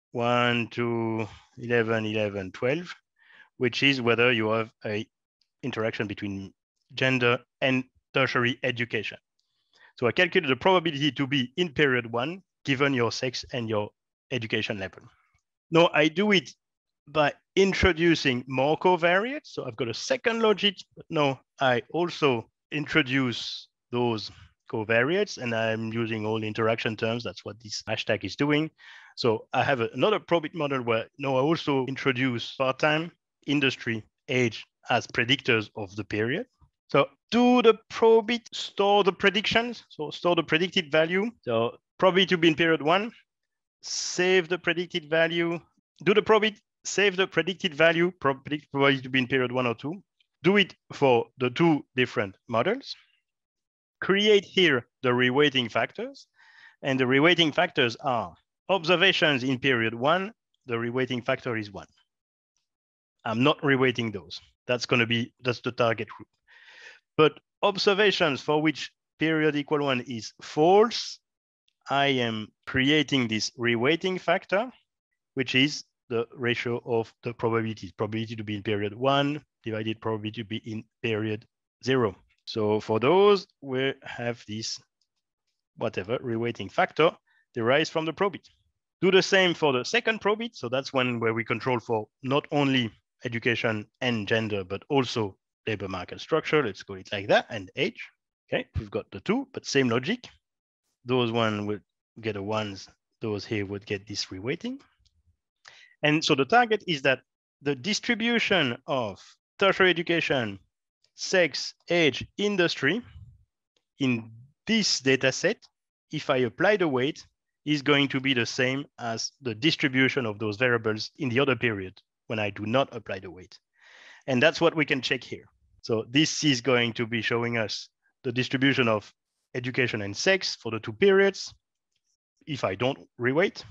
one to eleven, eleven, twelve, which is whether you have a interaction between gender and tertiary education. So I calculate the probability to be in period one, given your sex and your education level. Now I do it by introducing more covariates. So I've got a second logit, but no, I also introduce those covariates, and I'm using all the interaction terms. That's what this hashtag is doing. So I have another Probit model where no, I also introduce part-time, industry, age as predictors of the period. So do the Probit store the predictions? So store the predicted value. So probability to be in period one, save the predicted value. Do the Probit save the predicted value, probability to be in period one or two. Do it for the two different models. Create here the reweighting factors. And the reweighting factors are observations in period one, the reweighting factor is one. I'm not reweighting those. That's going to be, that's the target group. But observations for which period equal one is false, I am creating this reweighting factor, which is the ratio of the probabilities, probability to be in period one divided probability to be in period zero. So for those, we have this whatever reweighting factor derives from the Probit. Do the same for the second Probit. So that's one where we control for not only education and gender, but also labor market structure, let's call it like that, and age. Okay, we've got the two, but same logic. Those one would get a ones, those here would get this reweighting. And so the target is that the distribution of tertiary education, sex, age, industry in this data set, if I apply the weight, is going to be the same as the distribution of those variables in the other period when I do not apply the weight. And that's what we can check here. So this is going to be showing us the distribution of education and sex for the two periods. If I don't reweight,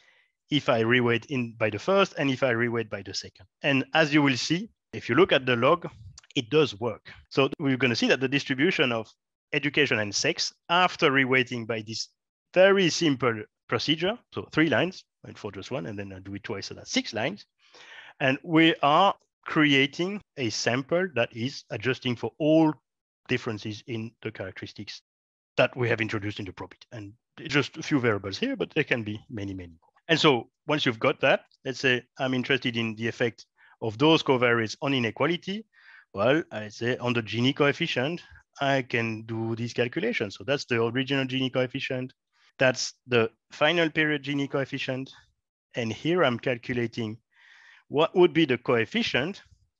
if I reweight in by the first, and if I reweight by the second. And as you will see, if you look at the log, it does work. So we're going to see that the distribution of education and sex after reweighting by this very simple procedure, so three lines, and for just one, and then I do it twice, so that's six lines. And we are creating a sample that is adjusting for all differences in the characteristics that we have introduced in the Probit. And just a few variables here, but there can be many, many more. And so once you've got that, let's say I'm interested in the effect of those covariates on inequality. Well, I say on the Gini coefficient, I can do these calculations. So that's the original Gini coefficient. That's the final period Gini coefficient. And here I'm calculating what would be the coefficient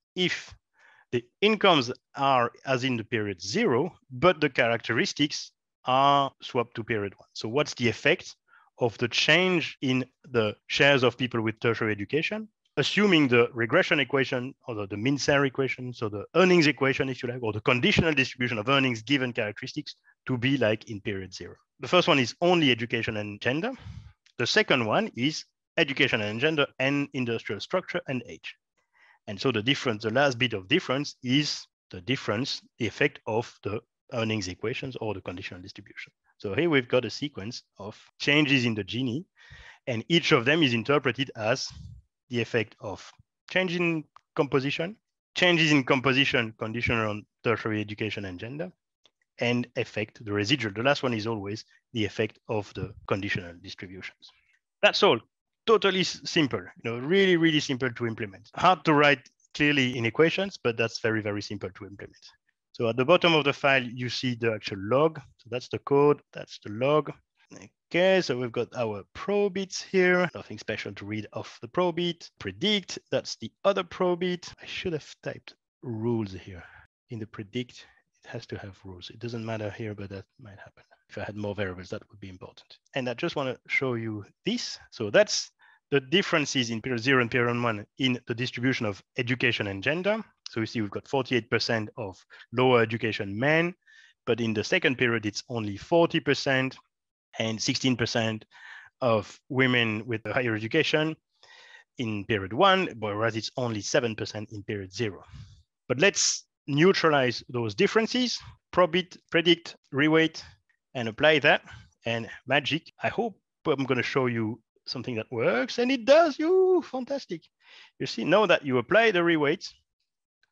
if the incomes are as in the period zero, but the characteristics are swapped to period one. So what's the effect of the change in the shares of people with tertiary education, assuming the regression equation or the, the Mincer equation, so the earnings equation, if you like, or the conditional distribution of earnings given characteristics to be like in period zero. The first one is only education and gender. The second one is education and gender and industrial structure and age. And so the difference, the last bit of difference is the difference, the effect of the earnings equations or the conditional distribution. So here we've got a sequence of changes in the Gini, and each of them is interpreted as the effect of change in composition, changes in composition conditional on tertiary education and gender, and effect, the residual. The last one is always the effect of the conditional distributions. That's all. Totally simple, you know, really, really simple to implement. Hard to write clearly in equations, but that's very, very simple to implement. So at the bottom of the file, you see the actual log. So that's the code, that's the log. Okay, so we've got our Probits here. Nothing special to read off the Probit. Predict, that's the other Probit. I should have typed rules here. In the predict, it has to have rules. It doesn't matter here, but that might happen. If I had more variables, that would be important. And I just want to show you this. So that's the differences in period zero and period one in the distribution of education and gender. So you see we've got forty-eight percent of lower education men, but in the second period, it's only forty percent and sixteen percent of women with higher education in period one, whereas it's only seven percent in period zero. But let's neutralize those differences, probit, predict, reweight, and apply that, and magic. I hope I'm going to show you something that works, and it does. You fantastic. You see, now that you apply the reweights,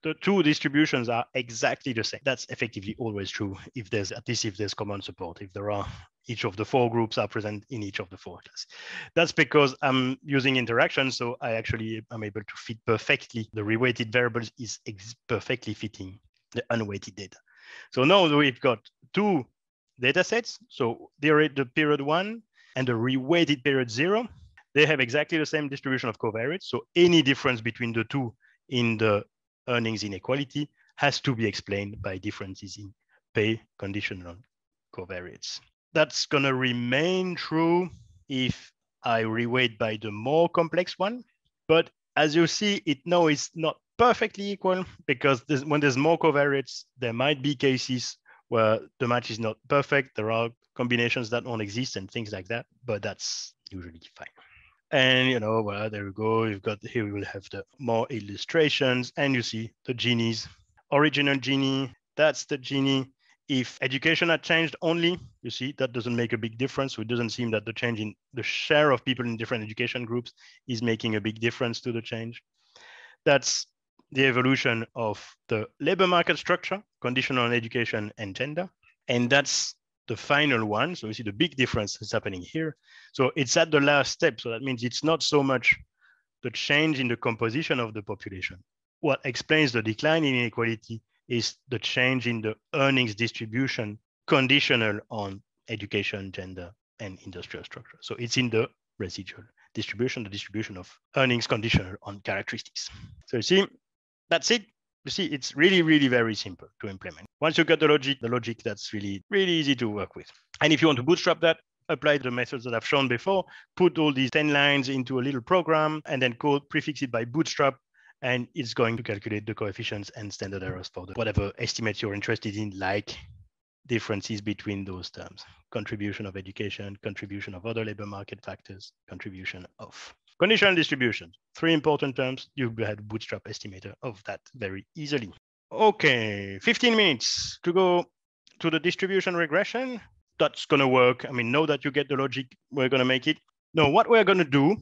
the two distributions are exactly the same. That's effectively always true if there's, at least if there's common support, if there are, each of the four groups are present in each of the four classes. That's because I'm using interactions, so I actually am able to fit perfectly. The reweighted variables is perfectly fitting the unweighted data. So now we've got two data sets. So the, the period one and the reweighted period zero, they have exactly the same distribution of covariates. So any difference between the two in the earnings inequality has to be explained by differences in pay conditional covariates. That's going to remain true if I reweight by the more complex one. But as you see, it now is not perfectly equal, because there's, when there's more covariates, there might be cases where the match is not perfect. There are combinations that don't exist and things like that, but that's usually fine. And, you know, well, there we go. You've got, here we will have the more illustrations, and you see the Gini's. Original Gini, that's the Gini. If education had changed only, you see, that doesn't make a big difference. So it doesn't seem that the change in the share of people in different education groups is making a big difference to the change. That's the evolution of the labor market structure, conditional on education and gender. And that's the final one. So you see the big difference is happening here. So it's at the last step. So that means it's not so much the change in the composition of the population. What explains the decline in inequality is the change in the earnings distribution conditional on education, gender, and industrial structure. So it's in the residual distribution, the distribution of earnings conditional on characteristics. So you see, that's it. You see, it's really, really very simple to implement. Once you get the logic, the logic, that's really, really easy to work with. And if you want to bootstrap that, apply the methods that I've shown before, put all these ten lines into a little program, and then code, prefix it by bootstrap, and it's going to calculate the coefficients and standard errors for the whatever estimates you're interested in, like differences between those terms: contribution of education, contribution of other labor market factors, contribution of conditional distribution. Three important terms. You had a bootstrap estimator of that very easily. Okay, fifteen minutes to go to the distribution regression. That's going to work. I mean, know that you get the logic. We're going to make it. No, what we're going to do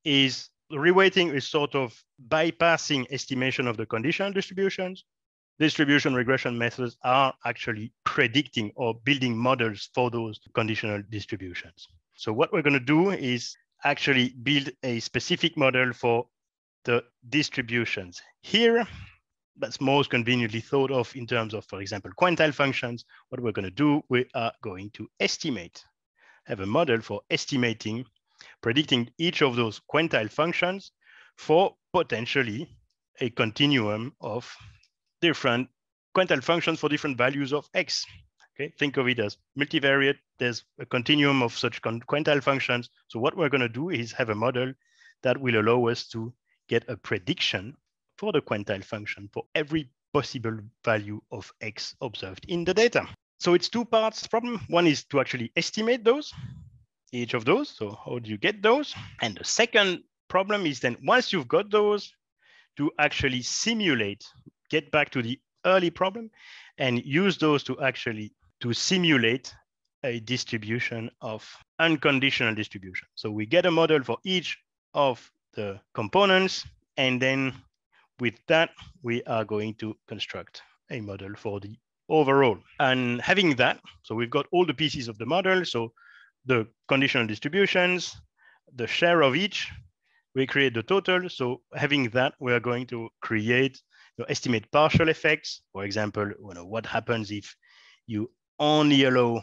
is reweighting is sort of bypassing estimation of the conditional distributions. Distribution regression methods are actually predicting or building models for those conditional distributions. So what we're going to do is actually build a specific model for the distributions. Here, that's most conveniently thought of in terms of, for example, quantile functions. What we're going to do, we are going to estimate, have a model for estimating, predicting each of those quantile functions for potentially a continuum of different quantile functions for different values of x. Okay, think of it as multivariate. There's a continuum of such quantile functions. So what we're going to do is have a model that will allow us to get a prediction for the quantile function for every possible value of x observed in the data. So it's two parts problem. One is to actually estimate those, each of those. So how do you get those? And the second problem is then once you've got those, to actually simulate, get back to the early problem and use those to actually to simulate a distribution of unconditional distribution. So we get a model for each of the components, and then with that, we are going to construct a model for the overall. And having that, so we've got all the pieces of the model. So the conditional distributions, the share of each, we create the total. So having that, we are going to create, you know, estimate partial effects. For example, you know, what happens if you only allow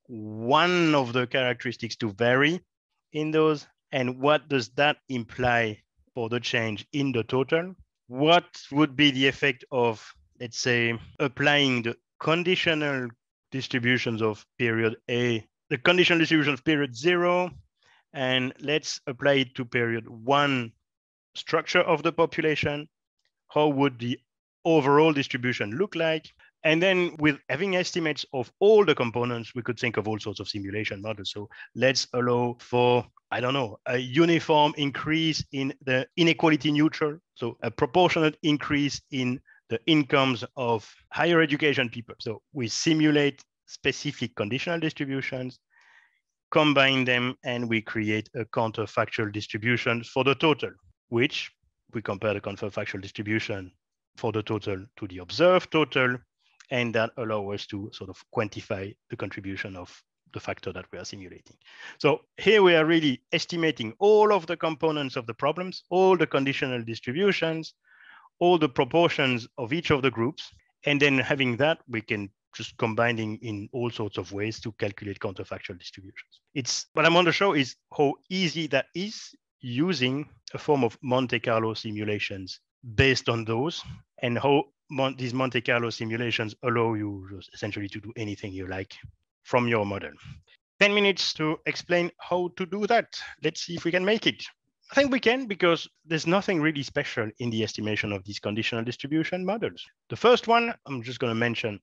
one of the characteristics to vary in those, and what does that imply for the change in the total? What would be the effect of, let's say, applying the conditional distributions of period A, the conditional distribution of period zero, and let's apply it to period one structure of the population? How would the overall distribution look like? And then with having estimates of all the components, we could think of all sorts of simulation models. So let's allow for, I don't know, a uniform increase in the inequality neutral. So a proportionate increase in the incomes of higher education people. So we simulate specific conditional distributions, combine them, and we create a counterfactual distribution for the total, which we compare the counterfactual distribution for the total to the observed total, and that allows us to sort of quantify the contribution of the factor that we are simulating. So here we are really estimating all of the components of the problems, all the conditional distributions, all the proportions of each of the groups. And then having that, we can just combining in all sorts of ways to calculate counterfactual distributions. It's what I want to show is how easy that is using a form of Monte Carlo simulations based on those, and how mon these Monte Carlo simulations allow you essentially to do anything you like from your model. ten minutes to explain how to do that. Let's see if we can make it. I think we can, because there's nothing really special in the estimation of these conditional distribution models. The first one, I'm just going to mention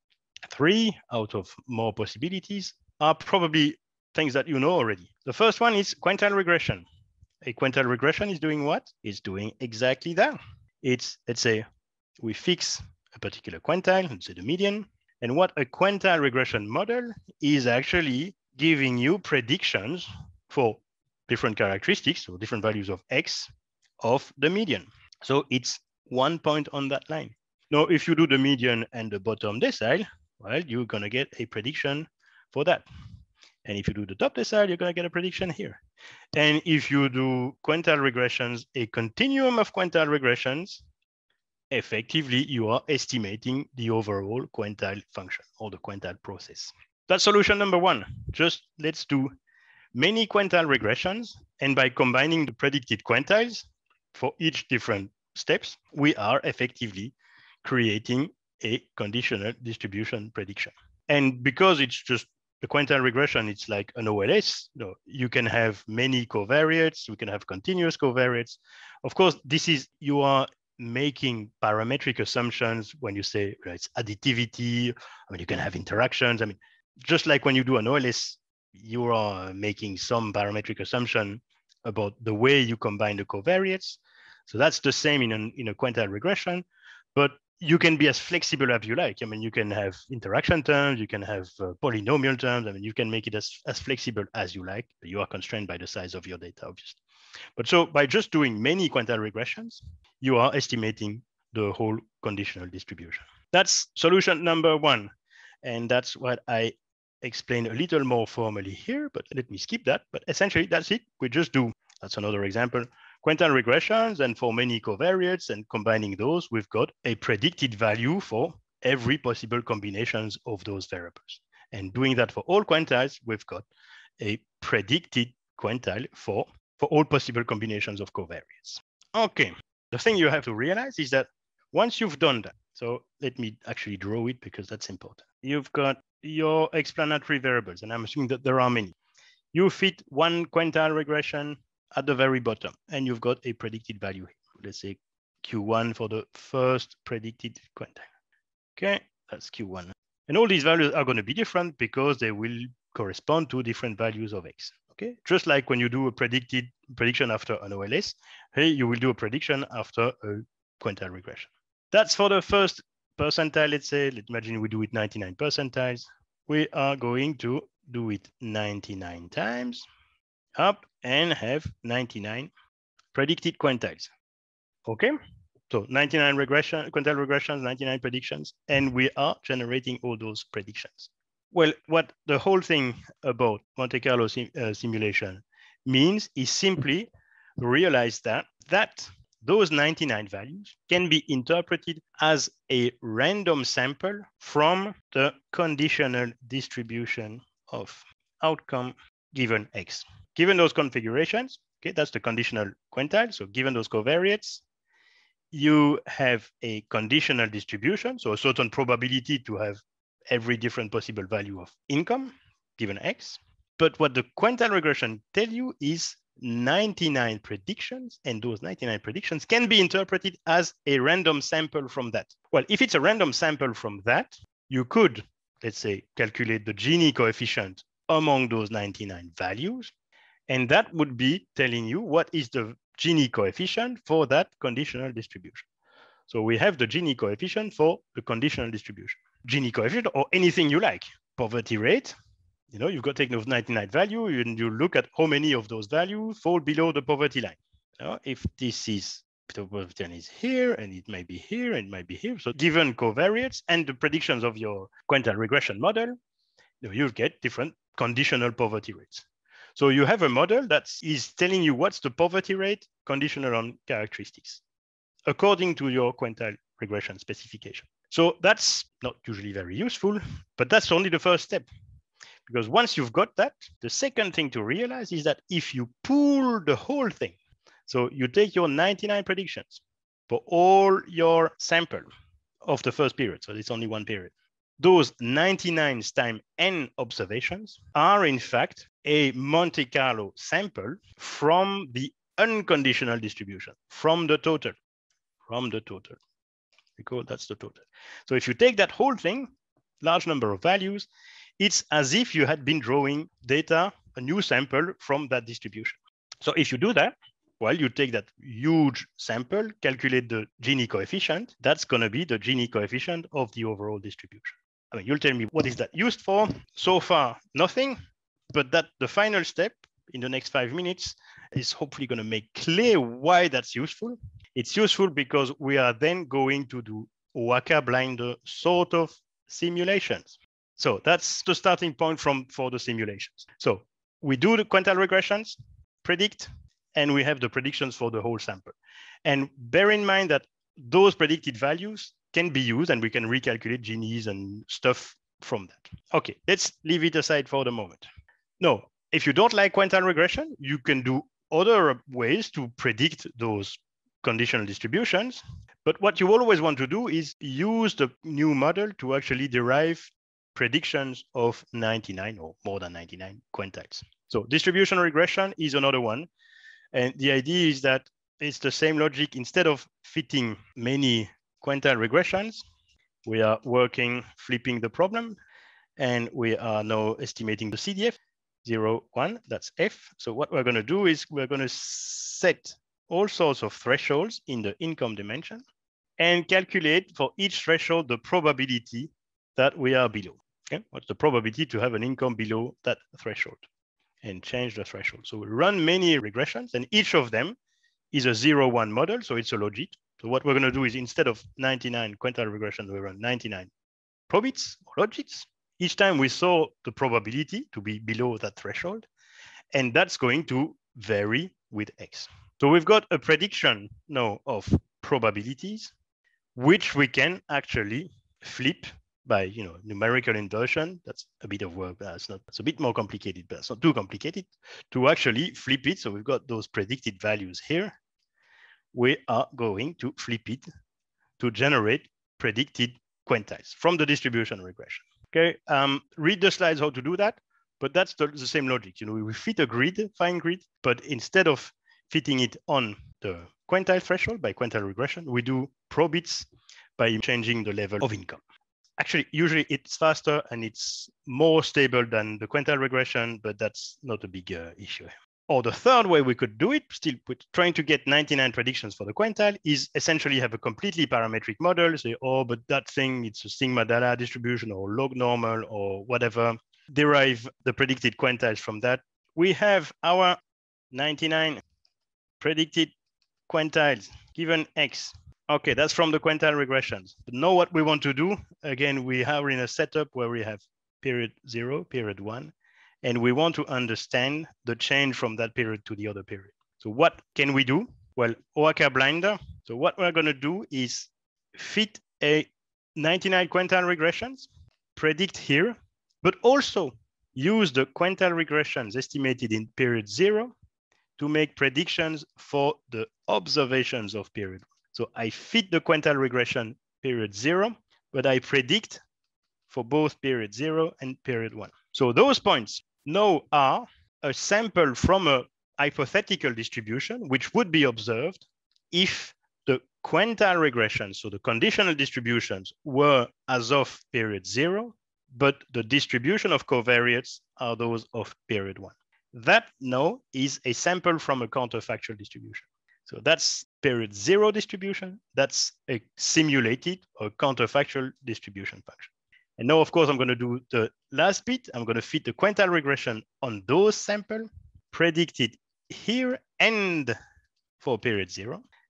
three out of more possibilities, are probably things that you know already. The first one is quantile regression. A quantile regression is doing what? It's doing exactly that. It's, let's say, we fix a particular quantile, let's say the median, and what a quantile regression model is actually giving you predictions for different characteristics or different values of X of the median. So it's one point on that line. Now, if you do the median and the bottom decile, well, you're gonna get a prediction for that. And if you do the top decile, you're gonna get a prediction here. And if you do quantile regressions, a continuum of quantile regressions, effectively, you are estimating the overall quantile function or the quantile process. That's solution number one. Just let's do many quantile regressions. And by combining the predicted quantiles for each different steps, we are effectively creating a conditional distribution prediction. And because it's just a quantile regression, it's like an O L S. You know, you can have many covariates, you can have continuous covariates. Of course, this is, you are making parametric assumptions when you say right, it's additivity. I mean, you can have interactions. I mean, just like when you do an O L S, you are making some parametric assumption about the way you combine the covariates. So that's the same in, an, in a quantile regression, but you can be as flexible as you like. I mean, you can have interaction terms, you can have uh, polynomial terms. I mean, you can make it as, as flexible as you like, but you are constrained by the size of your data, obviously. But so by just doing many quantile regressions, you are estimating the whole conditional distribution. That's solution number one. And that's what I explained a little more formally here, but let me skip that. But essentially, that's it. We just do, that's another example, quantile regressions, and for many covariates, and combining those, we've got a predicted value for every possible combinations of those variables. And doing that for all quantiles, we've got a predicted quantile for, for all possible combinations of covariates. Okay, the thing you have to realize is that once you've done that, so let me actually draw it because that's important. You've got your explanatory variables, and I'm assuming that there are many. You fit one quantile regression at the very bottom, and you've got a predicted value here. Let's say Q one for the first predicted quantile. Okay, that's Q one. And all these values are going to be different because they will correspond to different values of X. Okay, just like when you do a predicted prediction after an O L S, hey, you will do a prediction after a quantile regression. That's for the first percentile. Let's say, let's imagine we do it ninety-nine percentiles. We are going to do it ninety-nine times up and have ninety-nine predicted quantiles. Okay, so ninety-nine regression, quantile regressions, ninety-nine predictions, and we are generating all those predictions. Well, what the whole thing about Monte Carlo sim uh, simulation means is simply realize that that those ninety-nine values can be interpreted as a random sample from the conditional distribution of outcome given X. Given those configurations, okay, that's the conditional quantile. So given those covariates, you have a conditional distribution, so a certain probability to have every different possible value of income given X. But what the quantile regression tell you is ninety-nine predictions, and those ninety-nine predictions can be interpreted as a random sample from that. Well, if it's a random sample from that, you could, let's say, calculate the Gini coefficient among those ninety-nine values, and that would be telling you what is the Gini coefficient for that conditional distribution. So we have the Gini coefficient for the conditional distribution. Gini coefficient, or anything you like. Poverty rate, you know, you've got to take those ninety-nine value, and you look at how many of those values fall below the poverty line. You know, if this is the pattern is here, and it may be here, and it might be here. So given covariates and the predictions of your quantile regression model, you'll get different conditional poverty rates. So you have a model that is telling you what's the poverty rate conditional on characteristics according to your quantile regression specification. So that's not usually very useful, but that's only the first step. Because once you've got that, the second thing to realize is that if you pool the whole thing, so you take your ninety-nine predictions for all your sample of the first period, so it's only one period, those ninety-nine times n observations are in fact a Monte Carlo sample from the unconditional distribution, from the total, from the total. Recall that's the total. So if you take that whole thing, large number of values, it's as if you had been drawing data, a new sample from that distribution. So if you do that, well, you take that huge sample, calculate the Gini coefficient, that's going to be the Gini coefficient of the overall distribution. I mean, you'll tell me what is that used for? So far, nothing, but that the final step in the next five minutes is hopefully going to make clear why that's useful. It's useful because we are then going to do O A C A blinder sort of simulations. So that's the starting point from for the simulations. So we do the quantile regressions, predict, and we have the predictions for the whole sample. And bear in mind that those predicted values can be used and we can recalculate Ginis and stuff from that. Okay, let's leave it aside for the moment. No, if you don't like quantile regression, you can do other ways to predict those conditional distributions. But what you always want to do is use the new model to actually derive predictions of ninety-nine or more than ninety-nine quantiles. So distribution regression is another one. And the idea is that it's the same logic. Instead of fitting many quantile regressions, we are working, flipping the problem, and we are now estimating the C D F, zero, one, that's F. So what we're gonna do is we're gonna set all sorts of thresholds in the income dimension and calculate for each threshold the probability that we are below. Okay, what's the probability to have an income below that threshold? And change the threshold. So we run many regressions, and each of them is a zero one model, so it's a logit. So what we're going to do is instead of ninety-nine quantile regressions, we run ninety-nine probits or logits. Each time we saw the probability to be below that threshold, and that's going to vary with X. So we've got a prediction now of probabilities, which we can actually flip by you know numerical inversion. That's a bit of work. That's not. It's a bit more complicated, but it's not too complicated to actually flip it. So we've got those predicted values here. We are going to flip it to generate predicted quantiles from the distribution regression. Okay, um, read the slides how to do that, but that's the, the same logic. You know, we fit a grid, fine grid, but instead of fitting it on the quantile threshold by quantile regression, we do probits by changing the level of income. Actually, usually it's faster and it's more stable than the quantile regression, but that's not a big uh, issue. Or the third way we could do it, still put, trying to get ninety-nine predictions for the quantile, is essentially have a completely parametric model. Say, oh, but that thing, it's a sigma data distribution or log normal or whatever. Derive the predicted quantiles from that. We have our ninety-nine predicted quantiles given X. Okay, that's from the quantile regressions. But now what we want to do, again, we are in a setup where we have period zero, period one, and we want to understand the change from that period to the other period. So what can we do? Well, O A C A blinder. So what we're gonna do is fit a ninety-nine quantile regressions, predict here, but also use the quantile regressions estimated in period zero to make predictions for the observations of period. So I fit the quantile regression period zero, but I predict for both period zero and period one. So those points now are a sample from a hypothetical distribution, which would be observed if the quantile regressions, so the conditional distributions, were as of period zero, but the distribution of covariates are those of period one. That now is a sample from a counterfactual distribution. So that's period zero distribution. That's a simulated or counterfactual distribution function. And now, of course, I'm going to do the last bit. I'm going to fit the quantile regression on those samples, predicted here and for period zero.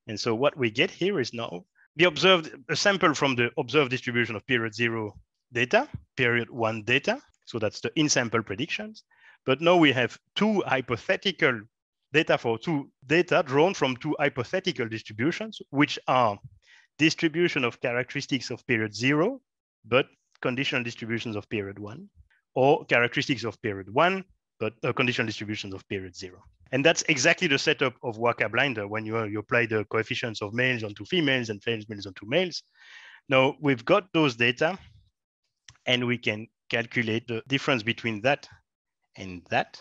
And so what we get here is now the observed, a sample from the observed distribution of period zero data, period one data. So that's the in-sample predictions. But now we have two hypothetical data for two data drawn from two hypothetical distributions, which are distribution of characteristics of period zero, but conditional distributions of period one, or characteristics of period one, but uh, conditional distributions of period zero. And that's exactly the setup of Waka Blinder when you, uh, you apply the coefficients of males onto females and females onto males. Now we've got those data and we can calculate the difference between that and that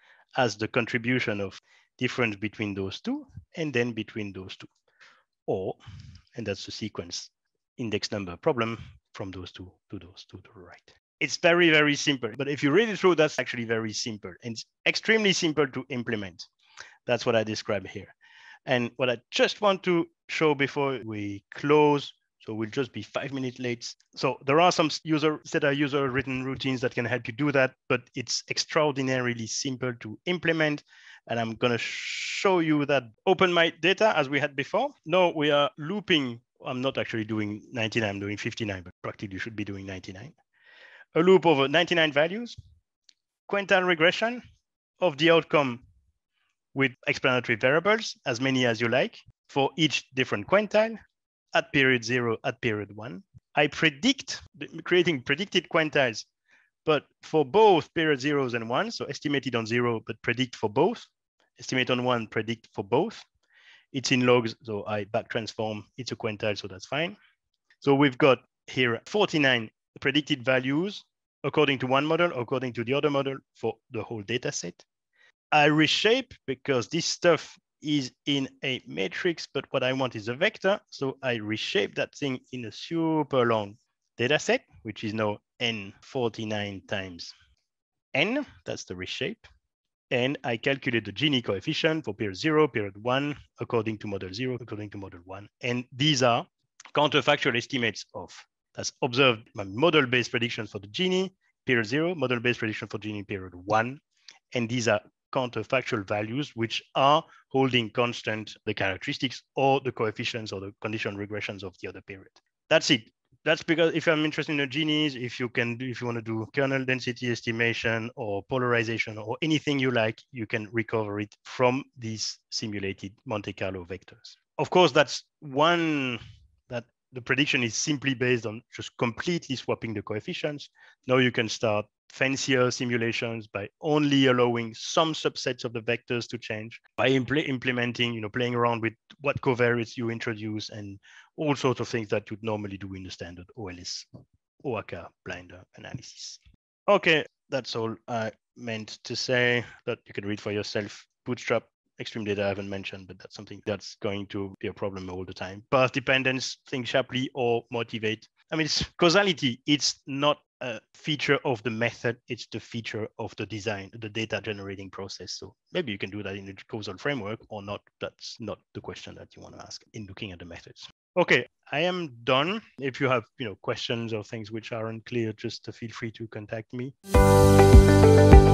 as the contribution of difference between those two and then between those two. Or, and that's the sequence index number problem from those two to those two to the right. It's very, very simple. But if you read it through, that's actually very simple and it's extremely simple to implement. That's what I describe here. And what I just want to show before we close, so we'll just be five minutes late. So there are some user set of user written routines that can help you do that, but it's extraordinarily simple to implement. And I'm gonna show you that open my data as we had before. No, we are looping. I'm not actually doing ninety-nine, I'm doing fifty-nine, but practically you should be doing ninety-nine. A loop over ninety-nine values, quintile regression of the outcome with explanatory variables, as many as you like, for each different quintile at period zero, at period one. I predict, creating predicted quintiles, but for both period zeros and ones, so estimated on zero, but predict for both. Estimate on one, predict for both. It's in logs, so I back transform, it's a quintile, so that's fine. So we've got here forty-nine predicted values according to one model, according to the other model for the whole data set. I reshape because this stuff is in a matrix, but what I want is a vector. So I reshape that thing in a super long data set, which is now n forty-nine times n, that's the reshape. And I calculate the Gini coefficient for period zero, period one, according to model zero, according to model one. And these are counterfactual estimates of, that's observed model-based predictions for the Gini, period zero, model-based prediction for Gini, period one. And these are counterfactual values, which are holding constant the characteristics or the coefficients or the conditional regressions of the other period. That's it. That's because if I'm interested in the Ginis, if you can do, if you want to do kernel density estimation or polarization or anything you like, you can recover it from these simulated Monte Carlo vectors. Of course, that's one that the prediction is simply based on just completely swapping the coefficients. Now you can start fancier simulations by only allowing some subsets of the vectors to change, by impl implementing, you know, playing around with what covariates you introduce and all sorts of things that you'd normally do in the standard O L S, Waka Blinder analysis. Okay, that's all I meant to say. That you can read for yourself. Bootstrap, extreme data I haven't mentioned, but that's something that's going to be a problem all the time. Path dependence, think sharply or motivate. I mean, it's causality. It's not a feature of the method, it's the feature of the design, the data generating process. So maybe you can do that in the causal framework or not. That's not the question that you want to ask in looking at the methods. Okay, I am done. If you have, you know, questions or things which aren't clear, just feel free to contact me.